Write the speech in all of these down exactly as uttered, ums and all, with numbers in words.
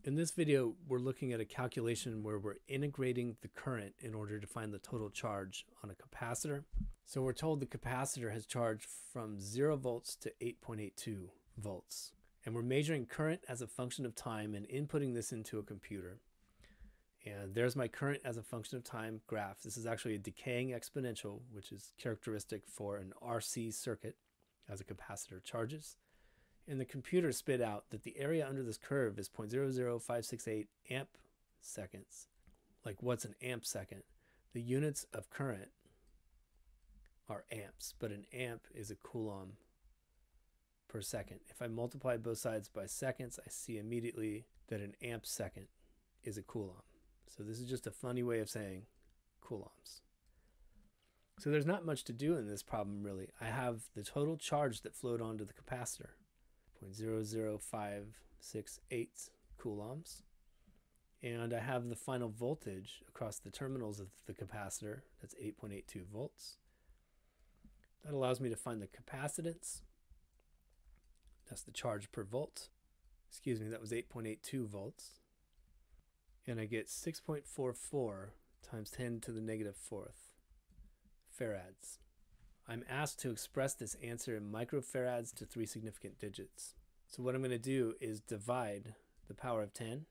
In this video, we're looking at a calculation where we're integrating the current in order to find the total charge on a capacitor. So we're told the capacitor has charged from zero volts to eight point eight two volts. And we're measuring current as a function of time and inputting this into a computer. And there's my current as a function of time graph. This is actually a decaying exponential, which is characteristic for an R C circuit as a capacitor charges. And the computer spit out that the area under this curve is zero point zero zero five six eight amp seconds. Like, what's an amp second? The units of current are amps, but an amp is a coulomb per second. If I multiply both sides by seconds, I see immediately that an amp second is a coulomb. So this is just a funny way of saying coulombs. So there's not much to do in this problem, really. I have the total charge that flowed onto the capacitor, zero point zero zero five six eight coulombs. And I have the final voltage across the terminals of the capacitor, that's eight point eight two volts. That allows me to find the capacitance. That's the charge per volt. Excuse me, that was eight point eight two volts. And I get six point four four times ten to the negative fourth farads. I'm asked to express this answer in microfarads to three significant digits. So what I'm going to do is divide the power of ten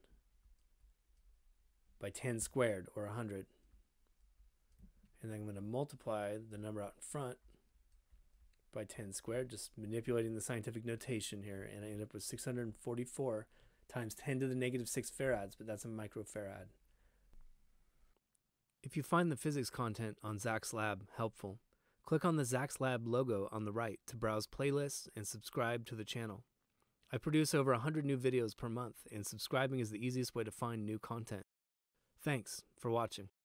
by ten squared, or one hundred. And then I'm going to multiply the number out in front by ten squared, just manipulating the scientific notation here, and I end up with six hundred forty-four times ten to the negative six farads, but that's a microfarad. If you find the physics content on Zach's Lab helpful, click on the Zach's Lab logo on the right to browse playlists and subscribe to the channel. I produce over one hundred new videos per month, and subscribing is the easiest way to find new content. Thanks for watching.